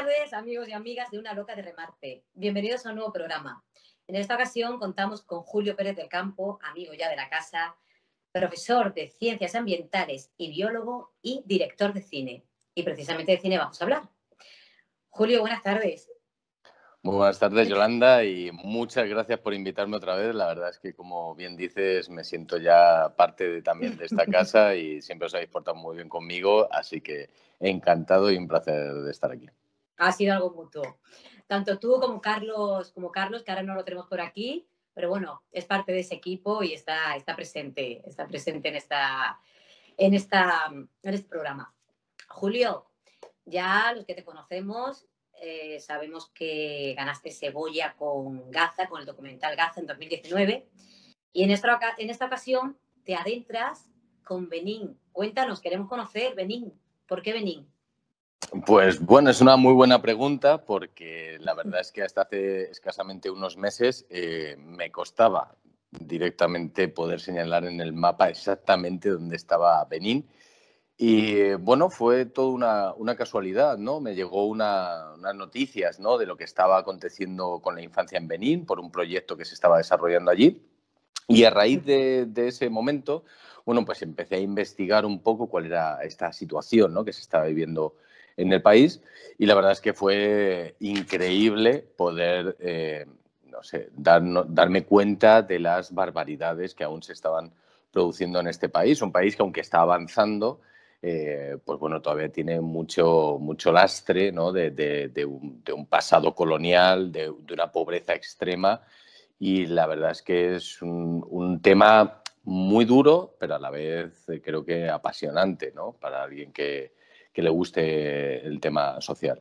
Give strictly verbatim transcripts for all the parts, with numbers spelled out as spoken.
tardes, amigos y amigas de Una Loca de Remarte. Bienvenidos a un nuevo programa. En esta ocasión contamos con Julio Pérez del Campo, amigo ya de la casa, profesor de Ciencias Ambientales y biólogo y director de cine. Y precisamente de cine vamos a hablar. Julio, buenas tardes. Muy buenas tardes, Yolanda, y muchas gracias por invitarme otra vez. La verdad es que, como bien dices, me siento ya parte de, también de esta casa y siempre os habéis portado muy bien conmigo, así que encantado y un placer de estar aquí. Ha sido algo mutuo. Tanto tú como Carlos, como Carlos, que ahora no lo tenemos por aquí, pero bueno, es parte de ese equipo y está, está presente, está presente en, esta, en, esta, en este programa. Julio, ya los que te conocemos eh, sabemos que ganaste Cebolla con Gaza, con el documental Gaza en dos mil diecinueve, y en esta, en esta ocasión te adentras con Benín. Cuéntanos, queremos conocer Benín. ¿Por qué Benín? Pues bueno, es una muy buena pregunta porque la verdad es que hasta hace escasamente unos meses eh, me costaba directamente poder señalar en el mapa exactamente dónde estaba Benín. Y bueno, fue toda una, una casualidad, ¿no? Me llegó una, unas noticias, ¿no?, de lo que estaba aconteciendo con la infancia en Benín por un proyecto que se estaba desarrollando allí. Y a raíz de, de ese momento, bueno, pues empecé a investigar un poco cuál era esta situación, ¿no?, que se estaba viviendo en el país. Y la verdad es que fue increíble poder, eh, no sé, dar, no, darme cuenta de las barbaridades que aún se estaban produciendo en este país. Un país que, aunque está avanzando, Eh, pues bueno, todavía tiene mucho, mucho lastre, ¿no?, de, de, de, un, de un pasado colonial, de, de una pobreza extrema, y la verdad es que es un, un tema muy duro, pero a la vez eh, creo que apasionante, ¿no?, para alguien que, que le guste el tema social.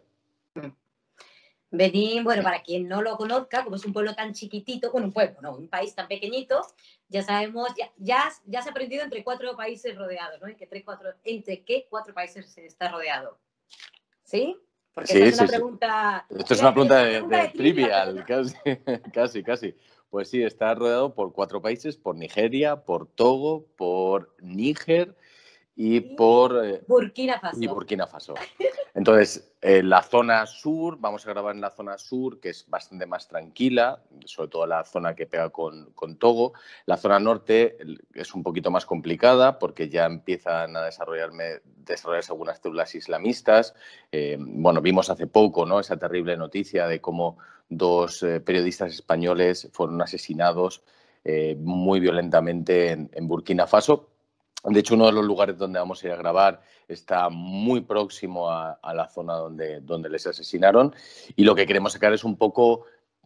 Benín, bueno, para quien no lo conozca, como es un pueblo tan chiquitito, bueno, un pueblo, no, un país tan pequeñito, ya sabemos, ya, ya, ya se ha aprendido entre cuatro países rodeados, ¿no? ¿Entre, cuatro, ¿Entre qué cuatro países se está rodeado? ¿Sí? Porque Sí, esta es una sí, sí. pregunta... Esto es una pregunta de, pregunta de de trivia, trivial, pero no. casi, casi, casi. Pues sí, está rodeado por cuatro países, por Nigeria, por Togo, por Níger y Y por eh, Burkina y Faso. Burkina Faso. Entonces, eh, la zona sur, vamos a grabar en la zona sur, que es bastante más tranquila, sobre todo la zona que pega con, con Togo. La zona norte es un poquito más complicada porque ya empiezan a desarrollarme, desarrollarse algunas células islamistas. Eh, bueno, vimos hace poco, ¿no?, esa terrible noticia de cómo dos eh, periodistas españoles fueron asesinados eh, muy violentamente en, en Burkina Faso. De hecho, uno de los lugares donde vamos a ir a grabar está muy próximo a, a la zona donde, donde les asesinaron, y lo que queremos sacar es un poco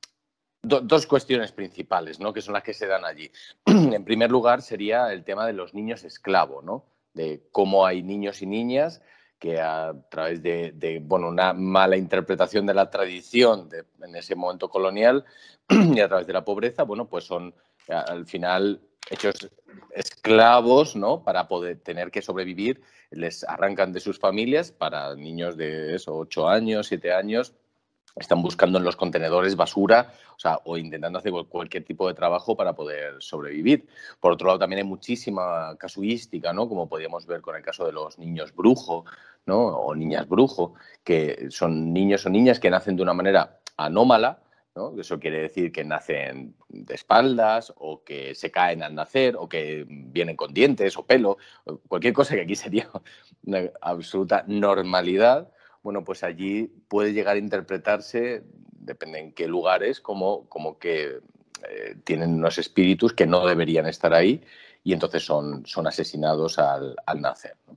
do, dos cuestiones principales, ¿no?, que son las que se dan allí. En primer lugar, sería el tema de los niños esclavos, ¿no?, de cómo hay niños y niñas que a través de, de bueno, una mala interpretación de la tradición de, en ese momento colonial y a través de la pobreza, bueno, pues son al final hechos esclavos, ¿no?, para poder tener que sobrevivir. Les arrancan de sus familias. Para niños de eso, ocho años, siete años, están buscando en los contenedores basura, o sea, o intentando hacer cualquier tipo de trabajo para poder sobrevivir. Por otro lado, también hay muchísima casuística, ¿no?, como podíamos ver con el caso de los niños brujo, ¿no?, o niñas brujo, que son niños o niñas que nacen de una manera anómala, ¿no? Eso quiere decir que nacen de espaldas, o que se caen al nacer, o que vienen con dientes o pelo, o cualquier cosa que aquí sería una absoluta normalidad. Bueno, pues allí puede llegar a interpretarse, depende en qué lugares, como, como que eh, tienen unos espíritus que no deberían estar ahí, y entonces son, son asesinados al, al nacer, ¿no?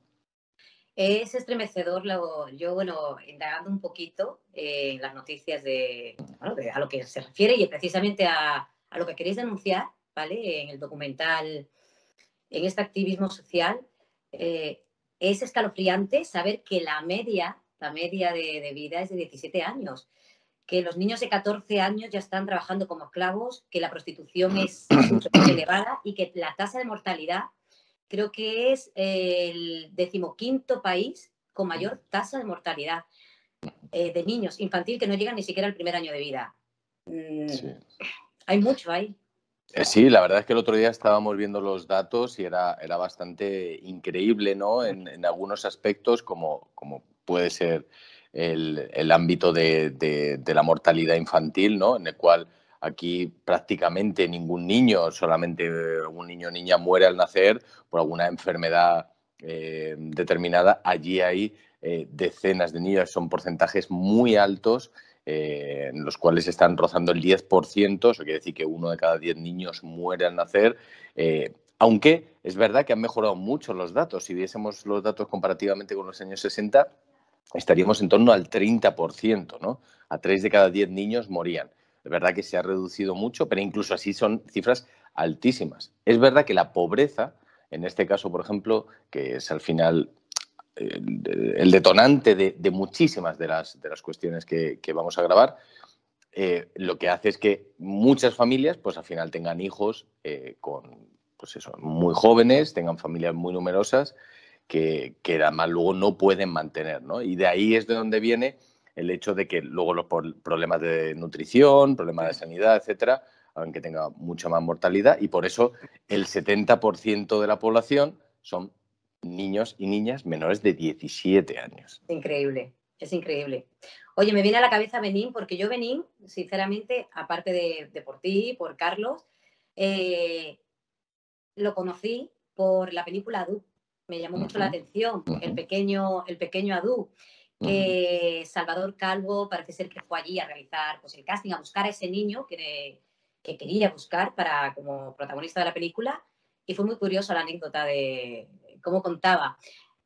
Es estremecedor. Lo, yo, bueno, indagando un poquito eh, en las noticias de, bueno, de a lo que se refiere y precisamente a, a lo que queréis denunciar, ¿vale?, en el documental, en este activismo social, eh, es escalofriante saber que la media, la media de, de vida es de diecisiete años, que los niños de catorce años ya están trabajando como esclavos, que la prostitución es súper elevada y que la tasa de mortalidad creo que es el decimoquinto país con mayor tasa de mortalidad eh, de niños infantil que no llegan ni siquiera al primer año de vida. Mm, Sí. Hay mucho ahí. Eh, Sí, la verdad es que el otro día estábamos viendo los datos y era, era bastante increíble, ¿no?, en, en algunos aspectos, como, como puede ser el, el ámbito de, de, de la mortalidad infantil, ¿no? En el cual aquí prácticamente ningún niño, solamente un niño o niña muere al nacer por alguna enfermedad eh, determinada. Allí hay eh, decenas de niños, son porcentajes muy altos, eh, en los cuales están rozando el diez por ciento, eso quiere decir que uno de cada diez niños muere al nacer, eh, aunque es verdad que han mejorado mucho los datos. Si viésemos los datos comparativamente con los años sesenta, estaríamos en torno al treinta por ciento, ¿no? A tres de cada diez niños morían. Es verdad que se ha reducido mucho, pero incluso así son cifras altísimas. Es verdad que la pobreza, en este caso, por ejemplo, que es al final el, el detonante de, de muchísimas de las, de las cuestiones que, que vamos a grabar, eh, lo que hace es que muchas familias, pues al final tengan hijos eh, con, pues eso, muy jóvenes, tengan familias muy numerosas, que, que además luego no pueden mantener, ¿no? Y de ahí es de donde viene el hecho de que luego los problemas de nutrición, problemas de sanidad, etcétera, hagan que tenga mucha más mortalidad, y por eso el setenta por ciento de la población son niños y niñas menores de diecisiete años. Increíble, es increíble. Oye, me viene a la cabeza Benín, porque yo Benín, sinceramente, aparte de, de por ti, por Carlos, eh, lo conocí por la película Adu. Me llamó mucho la atención, el pequeño, el pequeño Adu, que Salvador Calvo parece ser que fue allí a realizar pues, el casting, a buscar a ese niño que, que quería buscar para, como protagonista de la película, y fue muy curiosa la anécdota de cómo contaba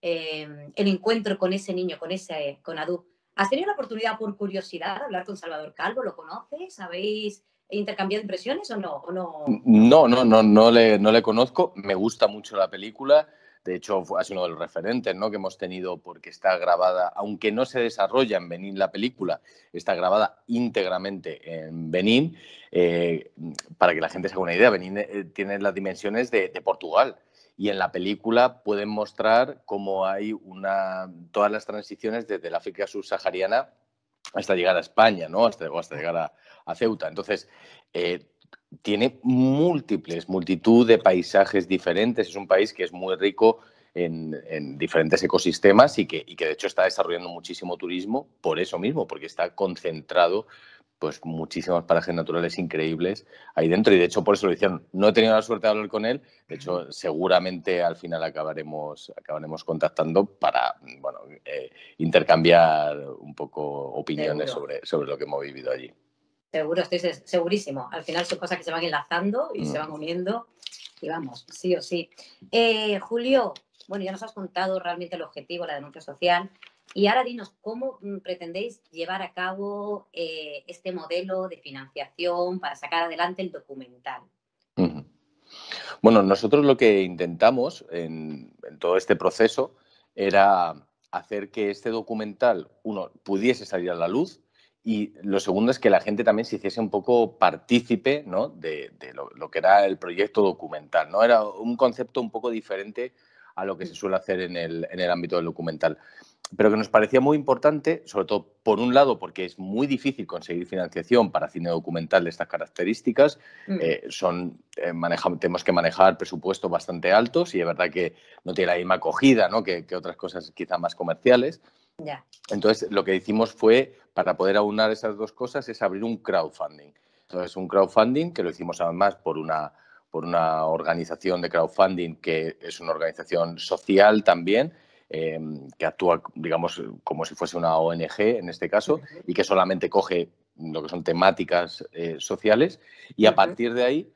eh, el encuentro con ese niño, con, ese, con Adu. ¿Has tenido la oportunidad, por curiosidad, de hablar con Salvador Calvo? ¿Lo conoces? ¿Habéis intercambiado impresiones o no? ¿O no? No, no, no, no le, no le conozco. Me gusta mucho la película. De hecho, ha sido uno de los referentes, ¿no?, que hemos tenido, porque está grabada, aunque no se desarrolla en Benín la película, está grabada íntegramente en Benín. Eh, para que la gente se haga una idea, Benín eh, tiene las dimensiones de, de Portugal. Y en la película pueden mostrar cómo hay una, todas las transiciones desde la África subsahariana hasta llegar a España, ¿no? Hasta, o hasta llegar a, a Ceuta. Entonces, eh, tiene múltiples, multitud de paisajes diferentes. Es un país que es muy rico en, en diferentes ecosistemas y que, y que, de hecho, está desarrollando muchísimo turismo por eso mismo, porque está concentrado pues muchísimos parajes naturales increíbles ahí dentro, y de hecho por eso lo hicieron. No he tenido la suerte de hablar con él, de hecho seguramente al final acabaremos, acabaremos contactando para, bueno, eh, intercambiar un poco opiniones sobre, sobre lo que hemos vivido allí. Seguro, estoy segurísimo. Al final son cosas que se van enlazando y mm. se van uniendo y vamos, sí o sí. Eh, Julio, bueno, ya nos has contado realmente el objetivo, la denuncia social, y ahora dinos, ¿cómo pretendéis llevar a cabo eh, este modelo de financiación para sacar adelante el documental? Uh-huh. Bueno, nosotros lo que intentamos en, en todo este proceso era hacer que este documental, uno, pudiese salir a la luz, y lo segundo es que la gente también se hiciese un poco partícipe, ¿no?, de, de lo, lo que era el proyecto documental, ¿no? Era un concepto un poco diferente a lo que se suele hacer en el, en el ámbito del documental, pero que nos parecía muy importante, sobre todo, por un lado, porque es muy difícil conseguir financiación para cine documental de estas características. Mm. Eh, son, eh, maneja, tenemos que manejar presupuestos bastante altos, y es verdad que no tiene la misma acogida, ¿no?, que, que otras cosas quizá más comerciales. Yeah. Entonces, lo que hicimos fue, para poder aunar esas dos cosas, es abrir un crowdfunding. Entonces, un crowdfunding que lo hicimos además por una, por una organización de crowdfunding que es una organización social también, eh, que actúa, digamos, como si fuese una O N G en este caso, uh-huh. y que solamente coge lo que son temáticas eh, sociales, y a uh-huh. partir de ahí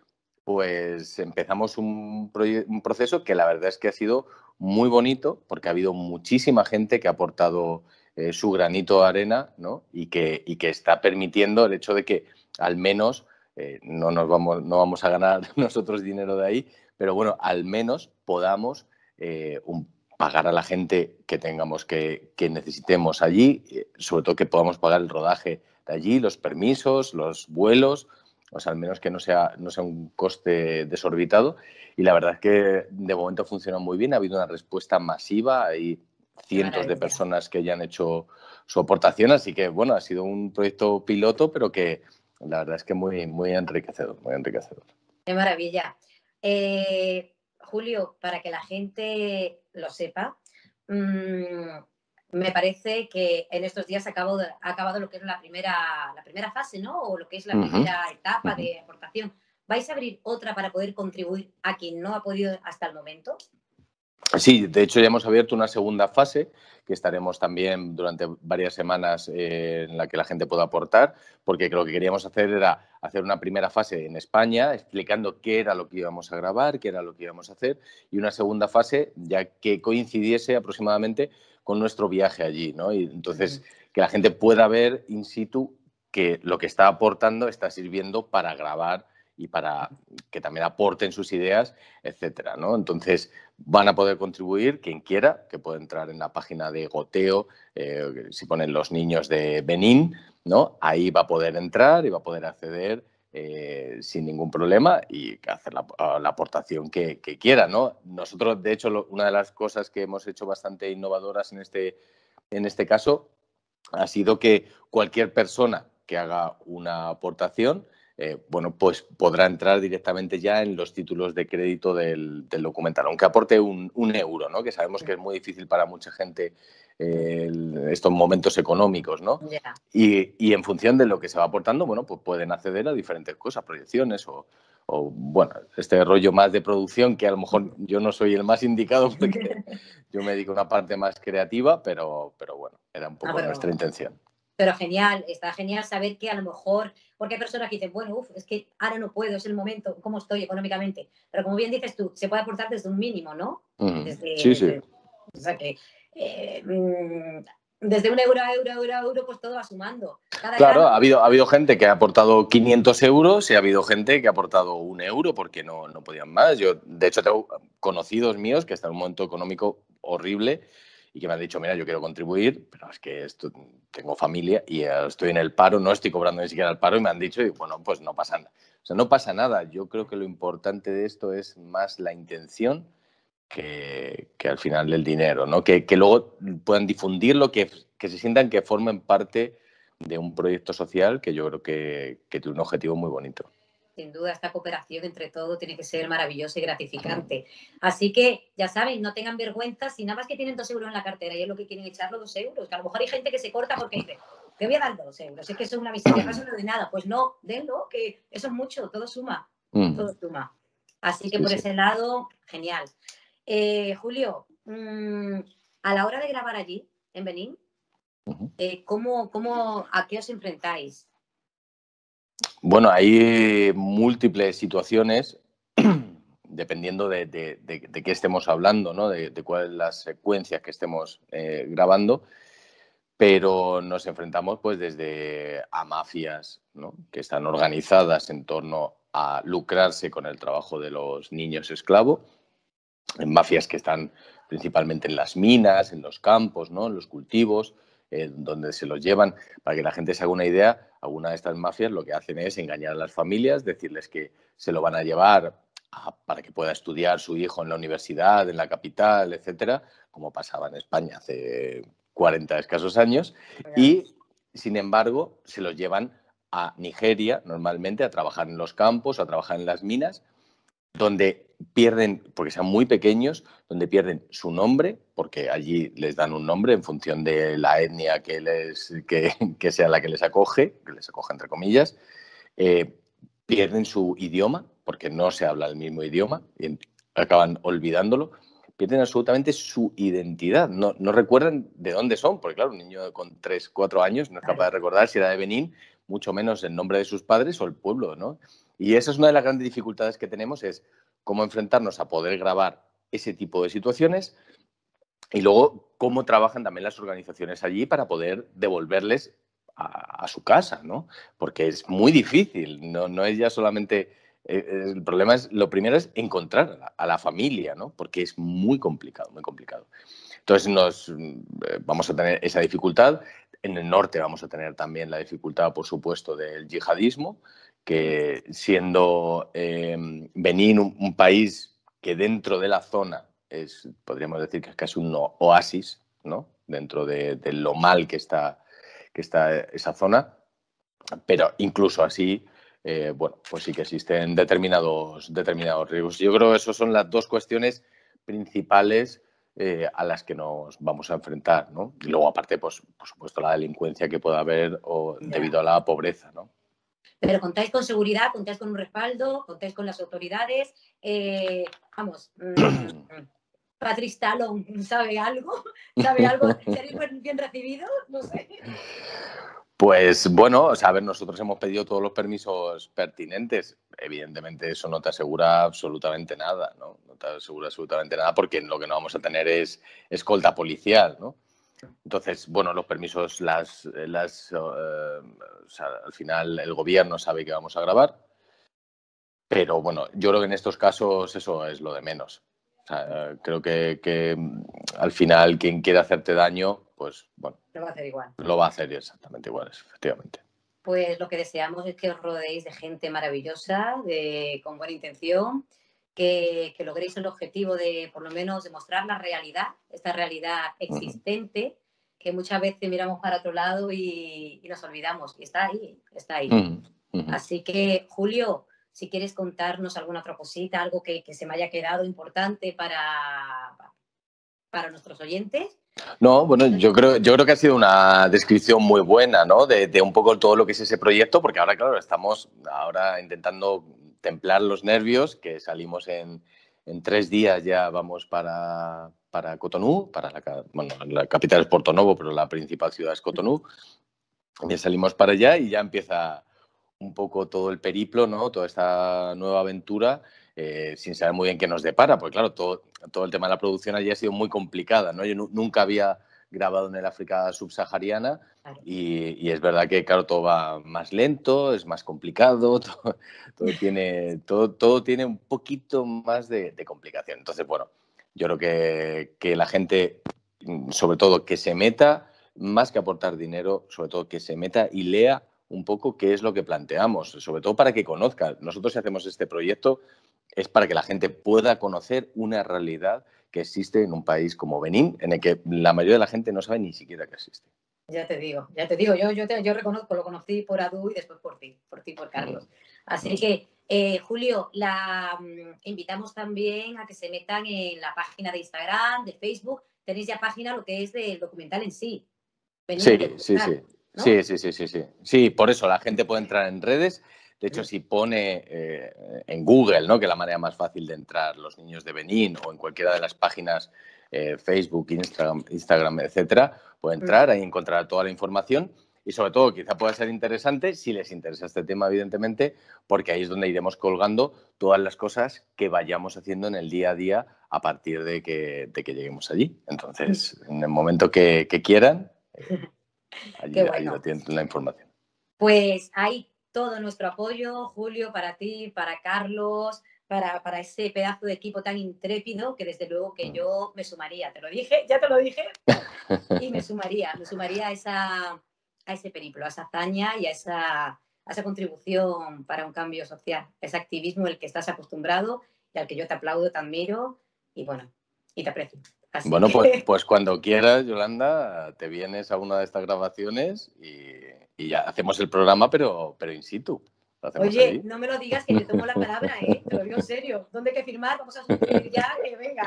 pues empezamos un, un proceso que la verdad es que ha sido muy bonito, porque ha habido muchísima gente que ha aportado eh, su granito de arena, ¿no?, y que, y que está permitiendo el hecho de que al menos eh, no, nos vamos, no vamos a ganar nosotros dinero de ahí, pero bueno, al menos podamos eh, un, pagar a la gente que tengamos que, que necesitemos allí, eh, sobre todo que podamos pagar el rodaje de allí, los permisos, los vuelos. O sea, al menos que no sea, no sea un coste desorbitado. Y la verdad es que de momento funciona muy bien. Ha habido una respuesta masiva. Hay cientos de personas que ya han hecho su aportación. Así que, bueno, ha sido un proyecto piloto, pero que la verdad es que muy, muy enriquecedor, muy enriquecedor. Qué maravilla. Eh, Julio, para que la gente lo sepa, mmm, Me parece que en estos días ha acabado, ha acabado lo que es la primera, la primera fase, ¿no? O lo que es la Uh -huh. primera etapa Uh -huh. de aportación. ¿Vais a abrir otra para poder contribuir a quien no ha podido hasta el momento? Sí, de hecho ya hemos abierto una segunda fase que estaremos también durante varias semanas eh, en la que la gente pueda aportar, porque lo que queríamos hacer era hacer una primera fase en España explicando qué era lo que íbamos a grabar, qué era lo que íbamos a hacer, y una segunda fase ya que coincidiese aproximadamente con nuestro viaje allí, ¿no? Y entonces uh-huh. que la gente pueda ver in situ que lo que está aportando está sirviendo para grabar y para que también aporten sus ideas, etcétera, ¿no? Entonces, van a poder contribuir quien quiera, que puede entrar en la página de Goteo, eh, si ponen los niños de Benín, ¿no? Ahí va a poder entrar y va a poder acceder eh, sin ningún problema y hacer la, la aportación que, que quiera, ¿no? Nosotros, de hecho, lo, una de las cosas que hemos hecho bastante innovadoras en este, en este caso ha sido que cualquier persona que haga una aportación Eh, bueno, pues podrá entrar directamente ya en los títulos de crédito del, del documental, aunque aporte un, un euro, ¿no? Que sabemos que es muy difícil para mucha gente eh, el, estos momentos económicos, ¿no? Yeah. Y, y en función de lo que se va aportando, bueno, pues pueden acceder a diferentes cosas, proyecciones o, o, bueno, este rollo más de producción que a lo mejor yo no soy el más indicado porque yo me dedico a una parte más creativa, pero, pero bueno, era un poco ah, pero... nuestra intención. Pero genial, está genial saber que a lo mejor, porque hay personas que dicen, bueno, uf, es que ahora no puedo, es el momento, ¿cómo estoy económicamente? Pero como bien dices tú, se puede aportar desde un mínimo, ¿no? Mm, desde, sí, desde, sí. O sea que eh, desde un euro a euro, euro a euro, pues todo va sumando. Cada claro, grano... ha habido, ha habido gente que ha aportado quinientos euros y ha habido gente que ha aportado un euro porque no, no podían más. Yo, de hecho, tengo conocidos míos que están en un momento económico horrible y que me han dicho, mira, yo quiero contribuir, pero es que esto, tengo familia y estoy en el paro, no estoy cobrando ni siquiera el paro, y me han dicho, y bueno, pues no pasa nada. O sea, no pasa nada. Yo creo que lo importante de esto es más la intención que, que al final del dinero, ¿no? Que, que luego puedan difundirlo, que, que se sientan que formen parte de un proyecto social que yo creo que, que tiene un objetivo muy bonito. Sin duda, esta cooperación entre todos tiene que ser maravillosa y gratificante. Así que, ya saben, no tengan vergüenza si nada más que tienen dos euros en la cartera y es lo que quieren echar los dos euros. Que a lo mejor hay gente que se corta porque dice, te voy a dar dos euros, es que eso es una miseria, no no doy nada. Pues no, denlo, que eso es mucho, todo suma, mm. todo suma. Así que sí, por sí. ese lado, genial. Eh, Julio, mmm, a la hora de grabar allí, en Benín, uh-huh. eh, ¿cómo, cómo, ¿a qué os enfrentáis? Bueno, hay múltiples situaciones dependiendo de, de, de, de qué estemos hablando, ¿no? de, de cuáles las secuencias que estemos eh, grabando, pero nos enfrentamos pues desde a mafias, ¿no? que están organizadas en torno a lucrarse con el trabajo de los niños esclavos, en mafias que están principalmente en las minas, en los campos, ¿no? en los cultivos, eh, donde se los llevan. Para que la gente se haga una idea, alguna de estas mafias lo que hacen es engañar a las familias, decirles que se lo van a llevar a, para que pueda estudiar su hijo en la universidad, en la capital, etcétera, como pasaba en España hace cuarenta escasos años. Y, sin embargo, se los llevan a Nigeria, normalmente, a trabajar en los campos, a trabajar en las minas, donde pierden, porque sean muy pequeños, donde pierden su nombre, porque allí les dan un nombre en función de la etnia que, les, que, que sea la que les acoge, que les acoge entre comillas, eh, pierden su idioma, porque no se habla el mismo idioma, y acaban olvidándolo, pierden absolutamente su identidad, no, no recuerdan de dónde son, porque claro, un niño con tres, cuatro años no es capaz de recordar si era de Benín, mucho menos el nombre de sus padres o el pueblo, ¿no? Y esa es una de las grandes dificultades que tenemos, es cómo enfrentarnos a poder grabar ese tipo de situaciones y luego cómo trabajan también las organizaciones allí para poder devolverles a, a su casa, ¿no? Porque es muy difícil, no, no es ya solamente... Eh, el problema es, lo primero es encontrar a la, a la familia, ¿no? Porque es muy complicado, muy complicado. Entonces nos, eh, vamos a tener esa dificultad. En el norte vamos a tener también la dificultad, por supuesto, del yihadismo, que siendo eh, Benín un, un país que dentro de la zona es, podríamos decir que es casi un oasis, ¿no? Dentro de, de lo mal que está, que está esa zona, pero incluso así, eh, bueno, pues sí que existen determinados, determinados riesgos. Yo creo que esas son las dos cuestiones principales eh, a las que nos vamos a enfrentar, ¿no? Y luego, aparte, pues, por supuesto, la delincuencia que pueda haber o Ya. debido a la pobreza, ¿no? Pero contáis con seguridad, contáis con un respaldo, contáis con las autoridades. Eh, vamos, mmm, Patrice Talon sabe algo, sabe algo, ¿seréis bien recibidos? No sé. Pues bueno, o sea, a ver, nosotros hemos pedido todos los permisos pertinentes. Evidentemente eso no te asegura absolutamente nada, ¿no? No te asegura absolutamente nada porque lo que no vamos a tener es escolta policial, ¿no? Entonces, bueno, los permisos, las, las, eh, o sea, al final el gobierno sabe que vamos a grabar, pero bueno, yo creo que en estos casos eso es lo de menos. O sea, creo que, que al final quien quiere hacerte daño, pues bueno, lo va a hacer igual. Lo va a hacer exactamente igual, efectivamente. Pues lo que deseamos es que os rodeéis de gente maravillosa, de, con buena intención, que, que logréis el objetivo de, por lo menos, demostrar la realidad, esta realidad existente, uh-huh. que muchas veces miramos para otro lado y, y nos olvidamos. Y está ahí, está ahí. Uh-huh. Uh-huh. Así que, Julio, si quieres contarnos alguna otra cosita, algo que, que se me haya quedado importante para, para nuestros oyentes. No, bueno, yo creo, yo creo que ha sido una descripción muy buena, ¿no? De, de un poco todo lo que es ese proyecto, porque ahora, claro, estamos ahora intentando templar los nervios, que salimos en, en tres días ya vamos para, para Cotonú, para la, bueno, la capital es Porto Novo, pero la principal ciudad es Cotonú. Ya salimos para allá y ya empieza un poco todo el periplo, ¿no? Toda esta nueva aventura, eh, sin saber muy bien qué nos depara, porque claro, todo, todo el tema de la producción allí ha sido muy complicada, ¿no? Yo nunca había grabado en el África subsahariana y, y es verdad que, claro, todo va más lento, es más complicado, todo, todo, tiene, todo, todo tiene un poquito más de, de complicación. Entonces, bueno, yo creo que, que la gente, sobre todo, que se meta, más que aportar dinero, sobre todo que se meta y lea un poco qué es lo que planteamos, sobre todo para que conozca. Nosotros si hacemos este proyecto es para que la gente pueda conocer una realidad que existe en un país como Benín, en el que la mayoría de la gente no sabe ni siquiera que existe. Ya te digo, ya te digo, yo, yo, te, yo reconozco, lo conocí por Adu y después por ti, por ti, por Carlos. Así que, eh, Julio, la um, invitamos también a que se metan en la página de Instagram, de Facebook. Tenéis ya página lo que es del documental en sí. Benín sí, documental, sí, sí. ¿no? Sí, sí, sí, sí, sí. Sí, por eso la gente puede entrar en redes. De hecho, si pone eh, en Google, ¿no? Que es la manera más fácil de entrar, los niños de Benín, o en cualquiera de las páginas, eh, Facebook, Instagram, Instagram, etcétera, puede entrar, ahí encontrará toda la información. Y sobre todo, quizá pueda ser interesante, si les interesa este tema, evidentemente, porque ahí es donde iremos colgando todas las cosas que vayamos haciendo en el día a día a partir de que, de que lleguemos allí. Entonces, en el momento que, que quieran, eh, allí, Qué bueno. allí lo tienen la información. Pues hay todo nuestro apoyo, Julio, para ti, para Carlos, para, para ese pedazo de equipo tan intrépido que desde luego que yo me sumaría. Te lo dije, ya te lo dije, y me sumaría, me sumaría a, esa, a ese periplo, a esa hazaña y a esa, a esa contribución para un cambio social, ese activismo al que estás acostumbrado y al que yo te aplaudo, te admiro y bueno, y te aprecio. Así bueno, que... pues, pues cuando quieras, Yolanda, te vienes a una de estas grabaciones y, y ya hacemos el programa, pero, pero in situ. Oye, allí. no me lo digas que te tomo la palabra, ¿eh? Te lo digo en serio. ¿Dónde hay que firmar? Vamos a suscribir ya, que venga.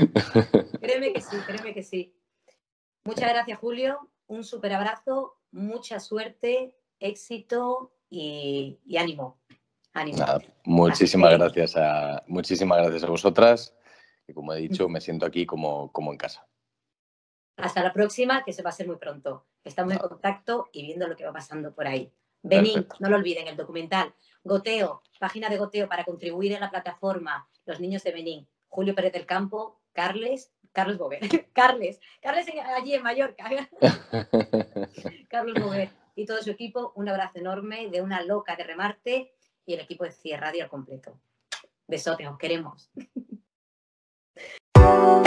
Créeme que sí, créeme que sí. Muchas gracias, Julio. Un súper abrazo, mucha suerte, éxito y, y ánimo. ánimo. Nada, muchísimas que... gracias a muchísimas gracias a vosotras. Que como he dicho, me siento aquí como, como en casa. Hasta la próxima, que se va a ser muy pronto. Estamos Nada. en contacto y viendo lo que va pasando por ahí. Benín, Perfecto. No lo olviden, el documental. Goteo, página de Goteo para contribuir en la plataforma Los Niños de Benín. Julio Pérez del Campo, Carles, Carlos Bover. Carles, Carles allí en Mallorca. Carlos Bover y todo su equipo, un abrazo enorme de una loca de Remarte y el equipo de C I E Radio al completo. Besotes, os queremos.